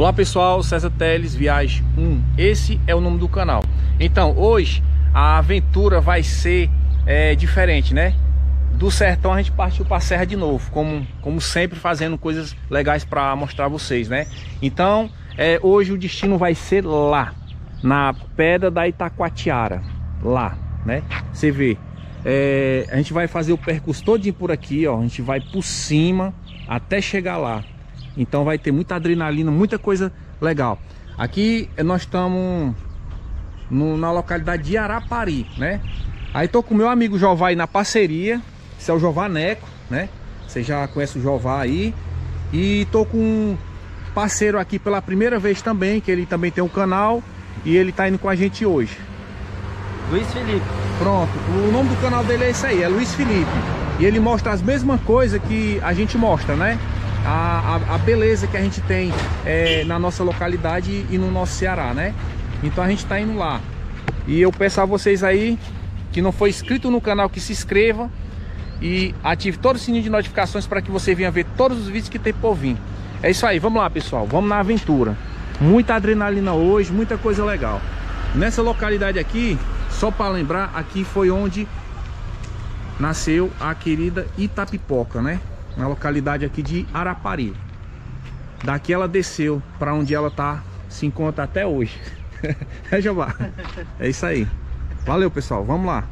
Olá pessoal, César Teles, Viagem 1, esse é o nome do canal. Então hoje a aventura vai ser diferente, né? Do sertão a gente partiu para a serra de novo, como sempre, fazendo coisas legais para mostrar a vocês, né? Então hoje o destino vai ser lá, na Pedra da Itacoatiara, lá, né? Você vê, a gente vai fazer o percurso todinho por aqui, ó. A gente vai por cima até chegar lá. Então vai ter muita adrenalina, muita coisa legal. Aqui nós estamos na localidade de Arapari, né? Aí tô com o meu amigo Jová aí na parceria. Esse é o Jová Neco, né? Você já conhece o Jová aí. E tô com um parceiro aqui pela primeira vez também, que ele também tem um canal. E ele tá indo com a gente hoje. Luiz Felipe. Pronto, o nome do canal dele é esse aí, é Luiz Felipe. E ele mostra as mesmas coisas que a gente mostra, né? A beleza que a gente tem na nossa localidade e no nosso Ceará, né? Então a gente tá indo lá. E eu peço a vocês aí que não for inscrito no canal, que se inscreva e ative todo o sininho de notificações para que você venha ver todos os vídeos que tem por vir. É isso aí, vamos lá pessoal, vamos na aventura. Muita adrenalina hoje, muita coisa legal. Nessa localidade aqui, só para lembrar, aqui foi onde nasceu a querida Itapipoca, né? Na localidade aqui de Arapari. Daqui ela desceu para onde ela se encontra até hoje. É, Jová? É isso aí. Valeu, pessoal. Vamos lá.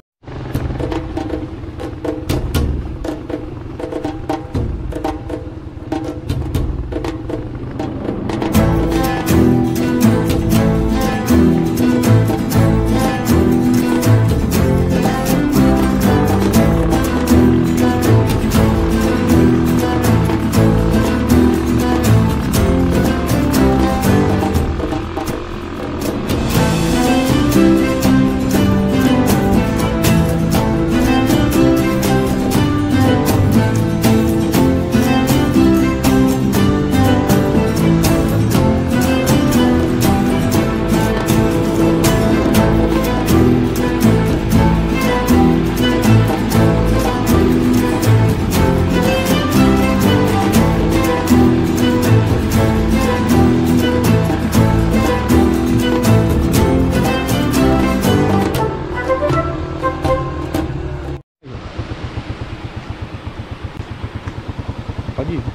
Pode ir.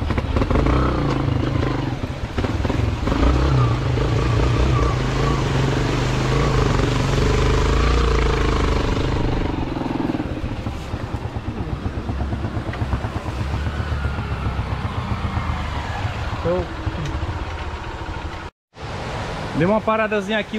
Eu dei uma paradazinha aqui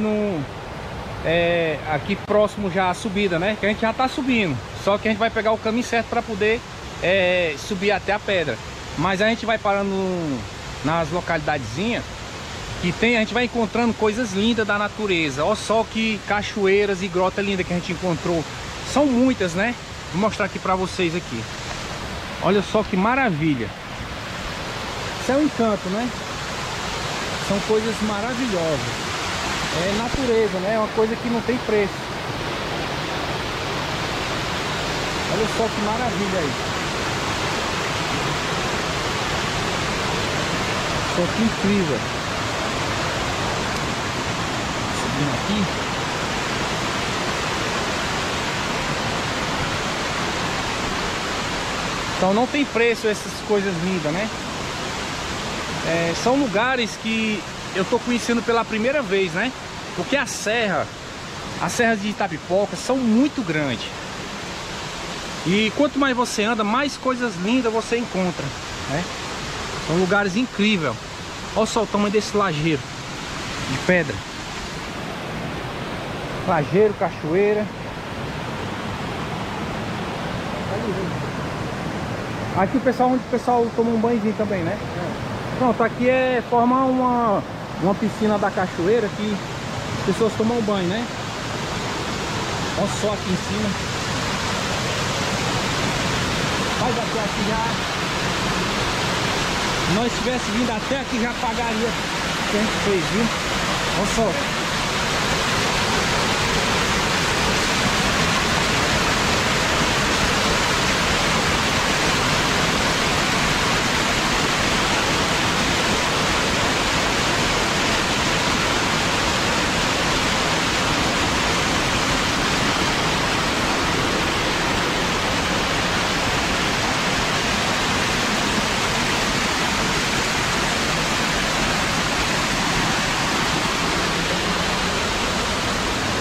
aqui próximo já a subida, né? Que a gente já tá subindo. Só que a gente vai pegar o caminho certo para poder subir até a pedra. Mas a gente vai parando nas localidadezinhas que tem, a gente vai encontrando coisas lindas da natureza. Olha só que cachoeiras e grota linda que a gente encontrou. São muitas, né? Vou mostrar aqui pra vocês aqui. Olha só que maravilha. Isso é um encanto, né? São coisas maravilhosas. É natureza, né? É uma coisa que não tem preço. Olha só que maravilha aí. Só que incrível. Subindo aqui. Então não tem preço essas coisas lindas, né? São lugares que eu tô conhecendo pela primeira vez, né? Porque as serras de Itapipoca são muito grandes. E quanto mais você anda, mais coisas lindas você encontra, né? São lugares incríveis. Olha só o tamanho desse lajeiro de pedra. Lajeiro, cachoeira. Aqui onde o pessoal toma um banhozinho também, né? Pronto, aqui forma uma piscina da cachoeira que as pessoas tomam banho, né? Olha só aqui em cima. Mas até aqui já... Se nós tivesse vindo até aqui, já pagaria o que a gente fez, viu? Olha só.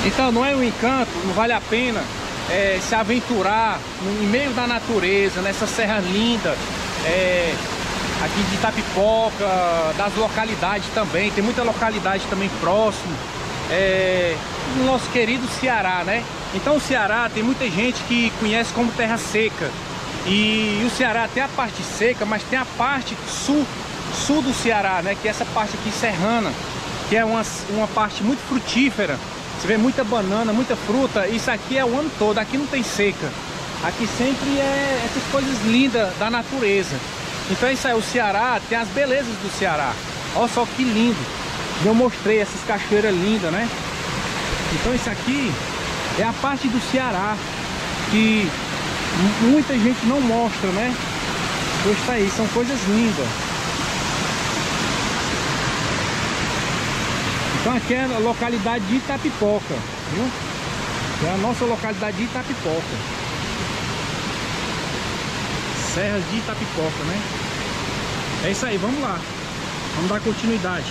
Então não é um encanto, não vale a pena se aventurar no meio da natureza, nessa serra linda, aqui de Itapipoca, das localidades também, tem muita localidade também próximo, no nosso querido Ceará, né? Então o Ceará tem muita gente que conhece como terra seca, e o Ceará tem a parte seca, mas tem a parte sul do Ceará, né? Que é essa parte aqui serrana, que é uma parte muito frutífera. Você vê muita banana, muita fruta. Isso aqui é o ano todo, aqui não tem seca. Aqui sempre é essas coisas lindas da natureza. Então isso aí, o Ceará tem as belezas do Ceará. Olha só que lindo. Eu mostrei essas cachoeiras lindas, né? Então isso aqui é a parte do Ceará que muita gente não mostra, né? Pois tá aí, são coisas lindas. Então aqui é a localidade de Itapipoca, viu? É a nossa localidade de Itapipoca. Serras de Itapipoca, né? É isso aí, vamos lá. Vamos dar continuidade.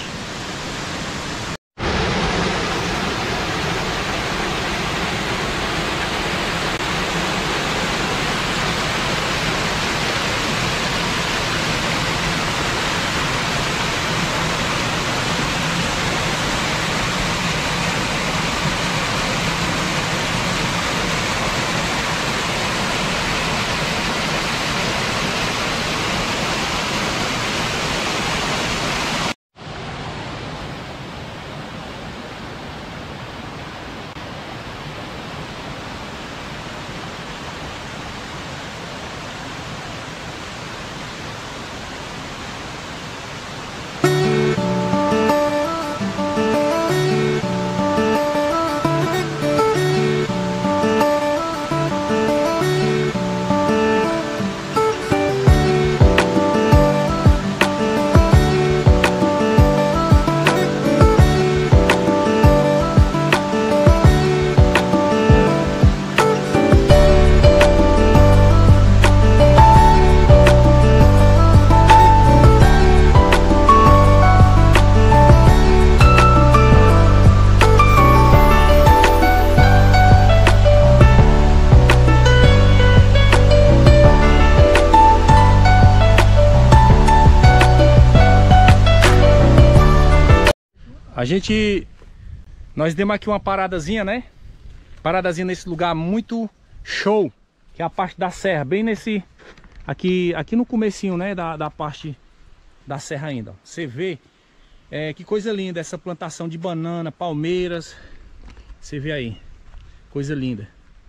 Nós demos aqui uma paradazinha, né? Paradazinha nesse lugar muito show, que é a parte da serra, bem nesse... Aqui no comecinho, né? Da parte da serra ainda. Você vê que coisa linda essa plantação de banana, palmeiras. Você vê aí, coisa linda.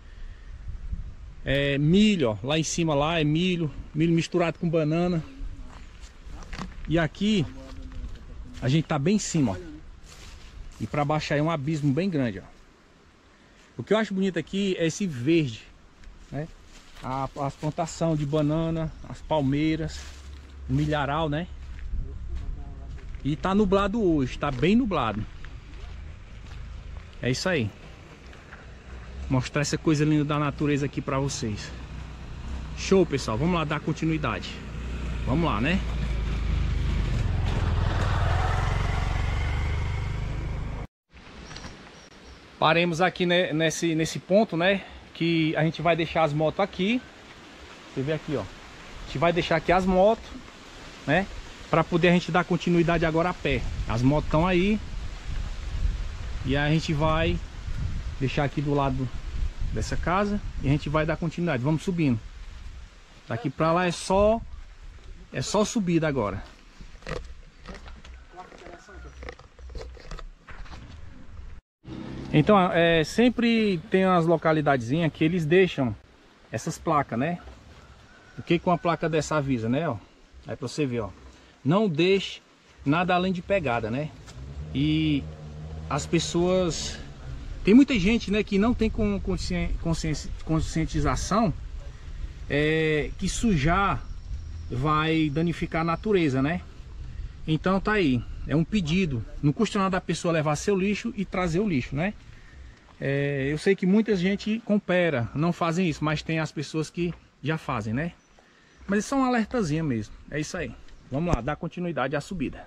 Milho, ó, lá em cima lá é milho misturado com banana. E aqui a gente tá bem em cima, ó. E para baixo aí é um abismo bem grande, ó. O que eu acho bonito aqui é esse verde, né? As plantações de banana, as palmeiras, o milharal, né? E tá nublado hoje, tá bem nublado. É isso aí. Mostrar essa coisa linda da natureza aqui para vocês. Show, pessoal. Vamos lá dar continuidade. Vamos lá, né? Paremos aqui, né, nesse ponto, né? Que a gente vai deixar as motos aqui. Você vê aqui, ó. A gente vai deixar aqui as motos, né? Para poder a gente dar continuidade agora a pé. As motos estão aí. E a gente vai deixar aqui do lado dessa casa. E a gente vai dar continuidade. Vamos subindo. Daqui para lá é só subida agora. Então, sempre tem umas localidadezinhas que eles deixam essas placas, né? O que uma placa dessa avisa, né? Ó, aí pra você ver, ó. Não deixe nada além de pegada, né? E as pessoas... Tem muita gente, né, que não tem conscientização que sujar vai danificar a natureza, né? Então tá aí. É um pedido, não custa nada a pessoa levar seu lixo e trazer o lixo, né? Eu sei que muita gente coopera, não fazem isso, mas tem as pessoas que já fazem, né? Mas isso é um alertazinho mesmo, é isso aí. Vamos lá, dar continuidade à subida.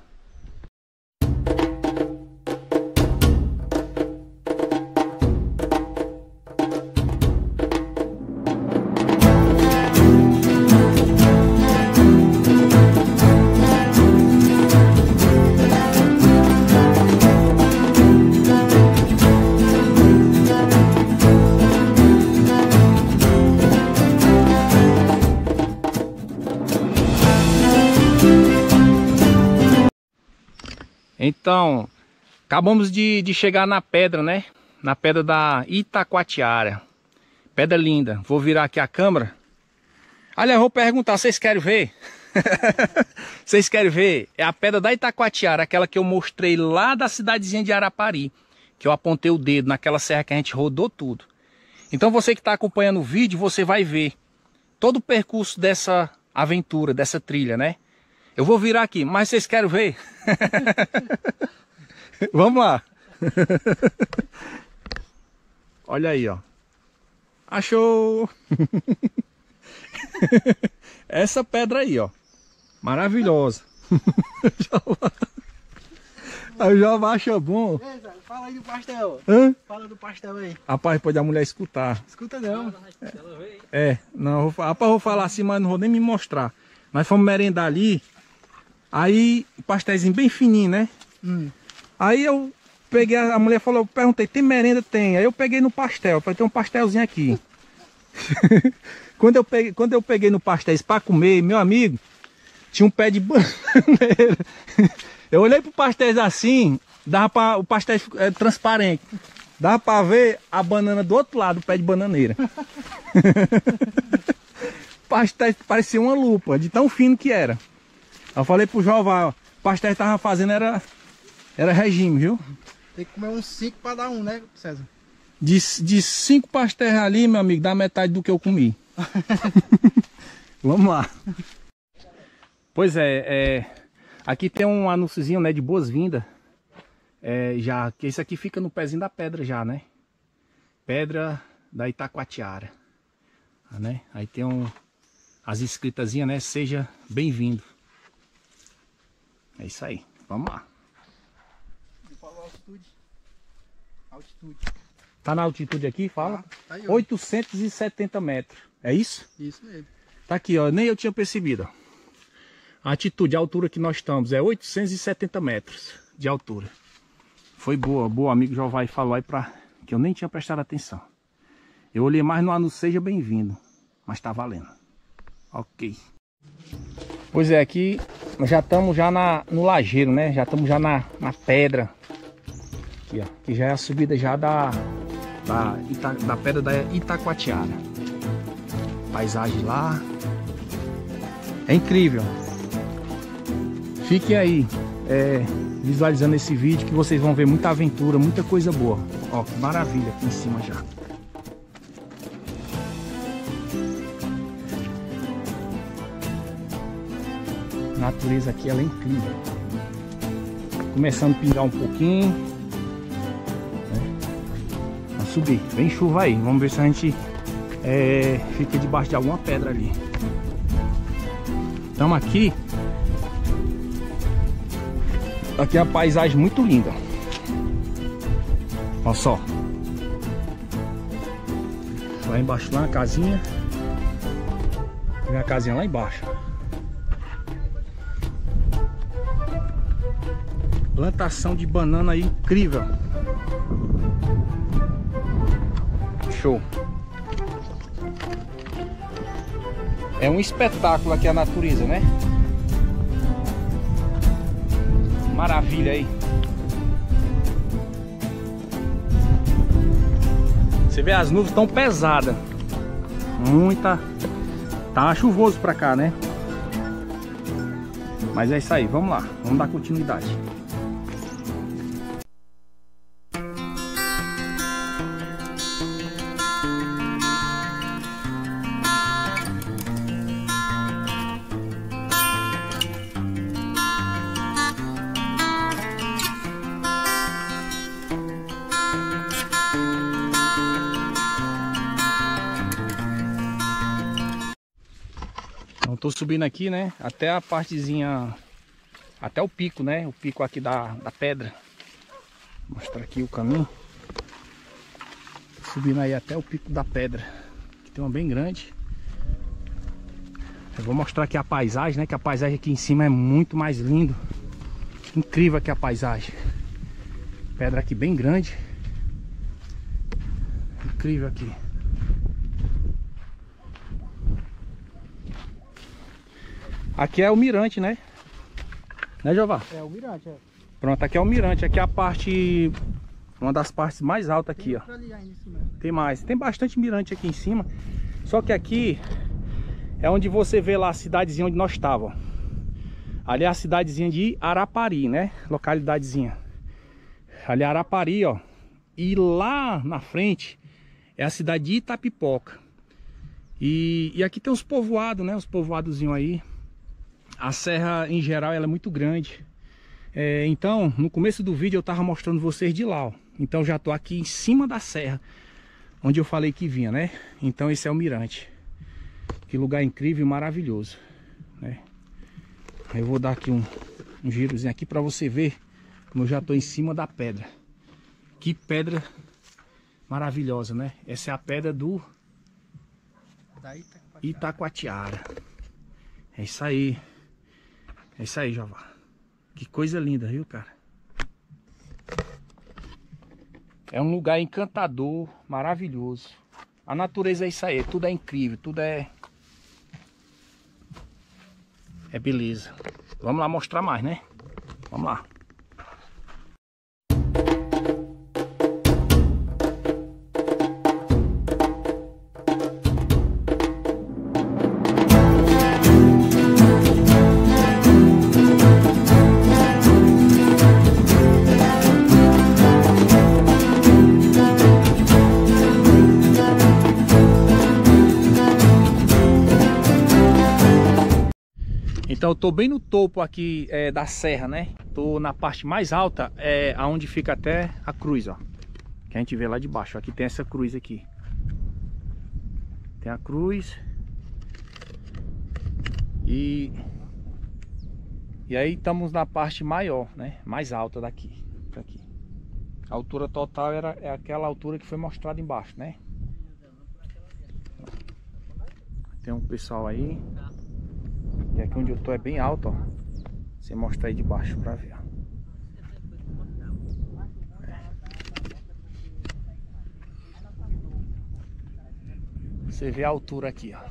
Então, acabamos de chegar na pedra, né? Na pedra da Itacoatiara. Pedra linda. Vou virar aqui a câmera. Aliás, eu vou perguntar, vocês querem ver? Vocês querem ver? É a pedra da Itacoatiara, aquela que eu mostrei lá da cidadezinha de Arapari. Que eu apontei o dedo naquela serra que a gente rodou tudo. Então você que está acompanhando o vídeo, você vai ver todo o percurso dessa aventura, dessa trilha, né? Eu vou virar aqui, mas vocês querem ver? Vamos lá. Olha aí, ó. Achou! Essa pedra aí, ó. Maravilhosa. O Jová acha bom. Fala aí do pastel. Hã? Fala do pastel aí. Rapaz, pode a mulher escutar. Escuta não. Não, rapaz, eu vou falar assim, mas não vou nem me mostrar. Nós fomos merendar ali. Aí, pastelzinho bem fininho, né? Aí eu peguei, a mulher falou, eu perguntei, tem merenda? Tem. Aí eu peguei no pastel, falei, tem um pastelzinho aqui. Quando eu peguei no pastel para comer, meu amigo, tinha um pé de bananeira. Eu olhei pro pastel assim, dava pra, o pastel é transparente. Dava para ver a banana do outro lado, o pé de bananeira. O pastel parecia uma lupa, de tão fino que era. Eu falei pro Jová, o pastel que tava fazendo era regime, viu? Tem que comer uns 5 para dar um, né, César? De 5 pastéis ali, meu amigo, dá metade do que eu comi. Vamos lá. Pois aqui tem um anúnciozinho, né, de boas-vindas. Já que isso aqui fica no pezinho da pedra já, né? Pedra da Itacoatiara, né? Aí tem as escritazinhas, né? Seja bem-vindo. É isso aí. Vamos lá. Altitude. Tá na altitude aqui? Fala. Tá aí, 870 metros. É isso? Isso mesmo. Tá aqui, ó. Nem eu tinha percebido, ó. A altitude, a altura que nós estamos é 870 metros de altura. Foi boa, boa. Amigo Jová falou aí que eu nem tinha prestado atenção. Eu olhei mais no anúncio, seja bem-vindo. Mas tá valendo. Ok. Pois é, aqui nós já estamos já no lajeiro, né? Já estamos já na pedra. Aqui, ó. Que já é a subida já da pedra da Itacoatiara. Paisagem lá. É incrível. Fiquem aí visualizando esse vídeo que vocês vão ver muita aventura, muita coisa boa. Ó, que maravilha aqui em cima já. A natureza aqui ela é incrível. Começando a pingar um pouquinho. Vamos subir. Vem chuva aí. Vamos ver se a gente fica debaixo de alguma pedra ali. Estamos aqui. Aqui é uma paisagem muito linda. Olha só. Lá embaixo, lá na casinha. Tem a casinha lá embaixo. Plantação de banana aí incrível. Show. É um espetáculo aqui a natureza, né? Maravilha aí. Você vê, as nuvens estão pesadas. Muita. Tá chuvoso pra cá, né? Mas é isso aí, vamos lá. Vamos dar continuidade. Então tô subindo aqui, né, até a partezinha, até o pico, né, o pico aqui da pedra. Vou mostrar aqui o caminho. Subindo aí até o pico da pedra, que tem uma bem grande. Eu vou mostrar aqui a paisagem, né, que a paisagem aqui em cima é muito mais lindo. Incrível aqui a paisagem. Pedra aqui bem grande. Incrível aqui. Aqui é o mirante, né? Né, Jová? É o mirante, é. Pronto, aqui é o mirante, aqui é a parte, uma das partes mais altas aqui, ó. Tem mais, tem bastante mirante aqui em cima. Só que aqui é onde você vê lá a cidadezinha onde nós estávamos. Ali é a cidadezinha de Arapari, né? Localidadezinha. Ali é Arapari, ó. E lá na frente é a cidade de Itapipoca. E aqui tem os povoados, né? Os povoadozinhos aí. A serra, em geral, ela é muito grande. Então, no começo do vídeo eu tava mostrando vocês de lá, ó. Então já tô aqui em cima da serra, onde eu falei que vinha, né? Então esse é o mirante. Que lugar incrível e maravilhoso, né? Eu vou dar aqui um girozinho aqui para você ver como eu já tô em cima da pedra. Que pedra maravilhosa, né? Essa é a pedra do Itacoatiara. É isso aí. É isso aí, Javá. Que coisa linda, viu, cara? É um lugar encantador, maravilhoso. A natureza é isso aí, tudo é incrível, tudo é beleza. Vamos lá mostrar mais, né? Vamos lá. Então eu tô bem no topo aqui da serra, né? Tô na parte mais alta, aonde fica até a cruz, ó. Que a gente vê lá de baixo. Aqui tem essa cruz aqui. Tem a cruz. E aí estamos na parte maior, né? Mais alta daqui. Aqui. A altura total é aquela altura que foi mostrada embaixo, né? Tem um pessoal aí. E aqui onde eu tô é bem alto, ó. Você mostra aí de baixo pra ver, ó. Você vê a altura aqui, ó.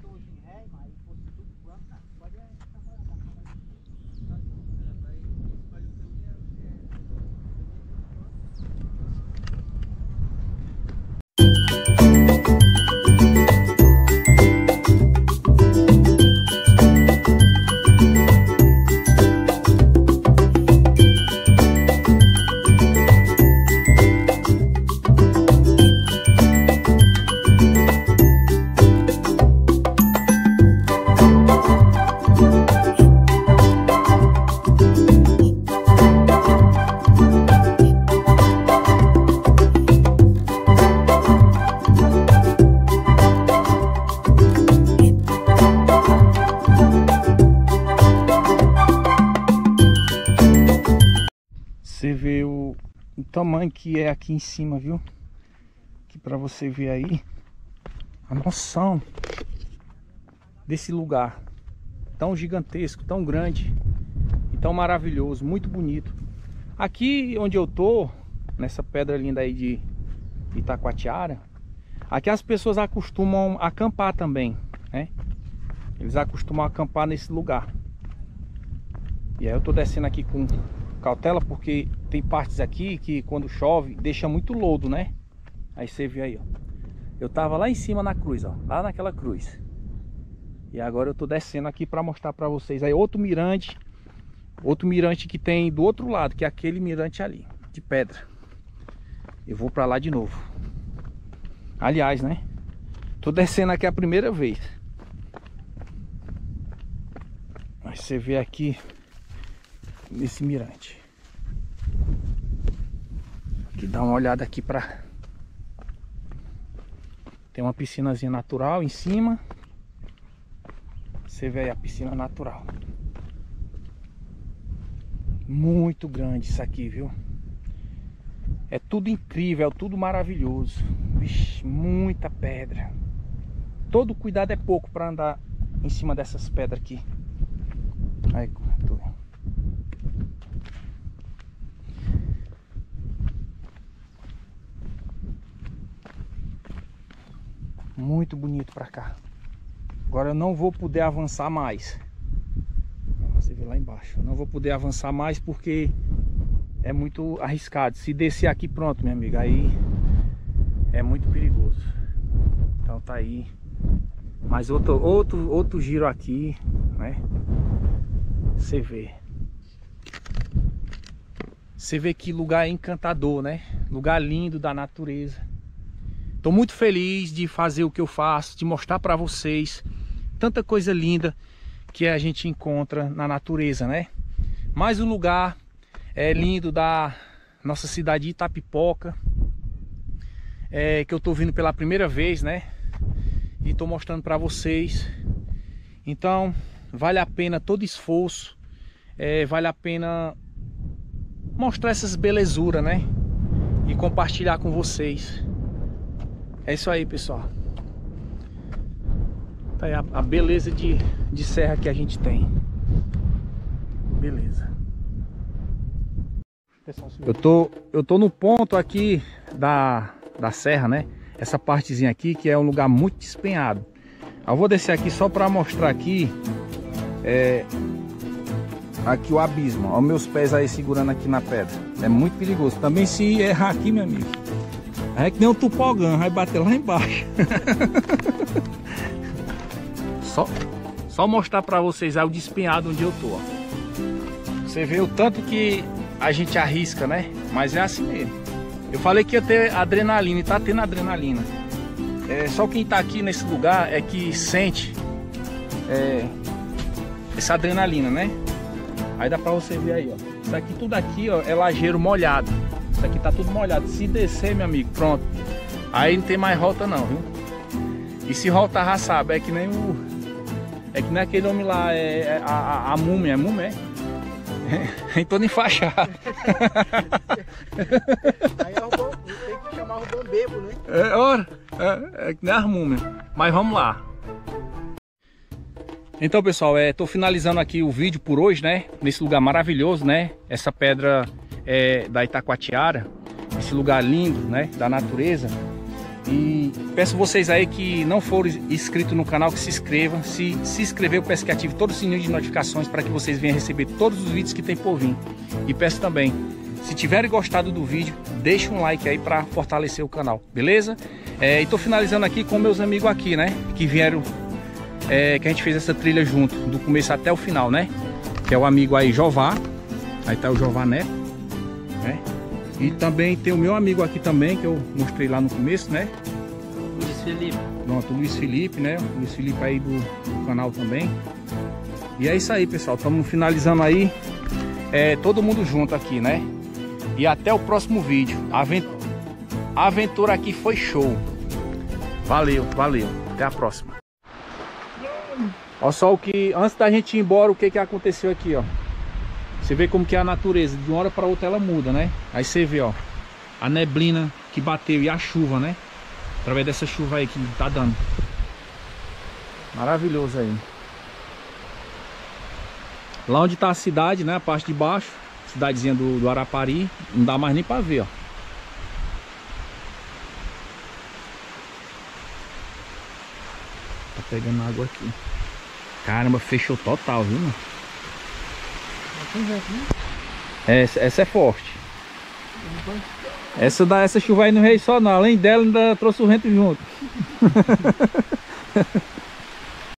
Você vê o tamanho que é aqui em cima, viu? Que para você ver aí a noção desse lugar tão gigantesco, tão grande e tão maravilhoso, muito bonito. Aqui onde eu tô, nessa pedra linda aí de Itacoatiara, aqui as pessoas acostumam acampar também, né? Eles acostumam acampar nesse lugar. E aí eu tô descendo aqui com cautela, porque tem partes aqui que quando chove deixa muito lodo, né? Aí você vê aí, ó. Eu tava lá em cima na cruz, ó, lá naquela cruz. E agora eu tô descendo aqui para mostrar para vocês aí outro mirante que tem do outro lado, que é aquele mirante ali, de pedra. Eu vou para lá de novo. Aliás, né? Tô descendo aqui a primeira vez. Mas você vê aqui nesse mirante. Aqui dá uma olhada aqui pra... Tem uma piscinazinha natural em cima. Você vê aí a piscina natural. Muito grande isso aqui, viu? É tudo incrível, é tudo maravilhoso. Vixe, muita pedra. Todo cuidado é pouco para andar em cima dessas pedras aqui. Aí, tô... Muito bonito pra cá. Agora eu não vou poder avançar mais. Você vê lá embaixo. Eu não vou poder avançar mais porque é muito arriscado. Se descer aqui, pronto, minha amiga, aí é muito perigoso. Então tá aí mais outro giro aqui, né? Você vê que lugar encantador, né? Lugar lindo da natureza. Tô muito feliz de fazer o que eu faço, de mostrar para vocês tanta coisa linda que a gente encontra na natureza, né? Mais um lugar lindo da nossa cidade de Itapipoca, que eu tô vindo pela primeira vez, né? E tô mostrando para vocês. Então vale a pena todo esforço, vale a pena mostrar essas belezuras, né? E compartilhar com vocês. É isso aí, pessoal. Tá aí a beleza de serra que a gente tem. Beleza. Eu tô no ponto aqui da serra, né? Essa partezinha aqui que é um lugar muito despenhado. Eu vou descer aqui só para mostrar aqui aqui o abismo. Olha meus pés aí segurando aqui na pedra. É muito perigoso. Também se errar aqui, meu amigo, é que nem um tupogã, vai bater lá embaixo. Só mostrar para vocês aí o despenhado onde eu tô, ó. Você vê o tanto que a gente arrisca, né? Mas é assim mesmo. Eu falei que ia ter adrenalina e tá tendo adrenalina. Só quem tá aqui nesse lugar é que sente essa adrenalina, né? Aí dá pra você ver aí, ó. Isso aqui, tudo aqui, ó, é lajeiro molhado. Isso aqui tá tudo molhado. Se descer, meu amigo, pronto. Aí não tem mais volta não, viu? E se voltar, já sabe, é que nem aquele homem lá, a múmia, é? Então enfaixado. Aí tem que chamar o bombeiro, né? É que nem a múmia. Mas vamos lá. Então, pessoal, tô finalizando aqui o vídeo por hoje, né? Nesse lugar maravilhoso, né? Essa pedra da Itacoatiara, esse lugar lindo, né? Da natureza. E peço vocês aí que não forem inscritos no canal, que se inscrevam. Se inscrever, eu peço que ative todo o sininho de notificações para que vocês venham receber todos os vídeos que tem por vir. E peço também, se tiverem gostado do vídeo, deixe um like aí para fortalecer o canal, beleza? E tô finalizando aqui com meus amigos aqui, né? Que vieram, que a gente fez essa trilha junto, do começo até o final, né? Que é o amigo aí, Jová. Aí tá o Jová Neto, né? E também tem o meu amigo aqui também, que eu mostrei lá no começo, né? Luiz Felipe. Pronto, o Luiz Felipe, né? O Luiz Felipe aí do canal também. E é isso aí, pessoal. Estamos finalizando aí. Todo mundo junto aqui, né? E até o próximo vídeo. A aventura aqui foi show. Valeu. Até a próxima. Olha só antes da gente ir embora, o que aconteceu aqui, ó. Você vê como que é a natureza, de uma hora para outra ela muda, né? Aí você vê, ó, a neblina que bateu e a chuva, né? Através dessa chuva aí que tá dando. Maravilhoso aí. Lá onde tá a cidade, né? A parte de baixo, cidadezinha do Arapari, não dá mais nem para ver, ó. Tá pegando água aqui. Caramba, fechou total, viu, mano? Essa é forte. Essa chuva aí não veio só não. Além dela ainda trouxe o vento junto.